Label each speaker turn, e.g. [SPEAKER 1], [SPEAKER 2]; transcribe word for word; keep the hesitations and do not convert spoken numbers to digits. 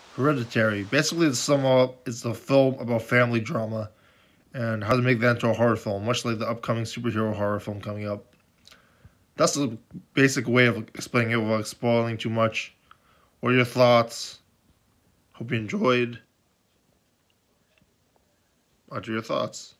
[SPEAKER 1] Hereditary. Basically, the sum up is a film about family drama and how to make that into a horror film, much like the upcoming superhero horror film coming up. That's the basic way of explaining it without spoiling too much. What are your thoughts? Hope you enjoyed. What are your thoughts?